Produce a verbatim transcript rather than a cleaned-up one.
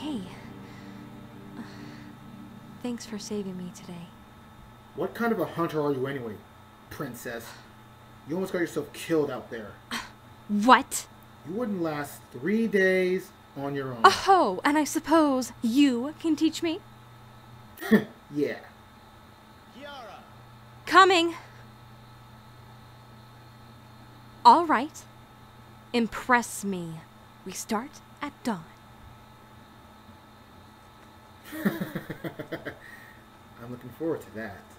Hey. Uh, thanks for saving me today. What kind of a hunter are you anyway, princess? You almost got yourself killed out there. What? You wouldn't last three days on your own. Oh, and I suppose you can teach me? Yeah. Kiara! Coming! All right. Impress me. We start at dawn. I'm looking forward to that.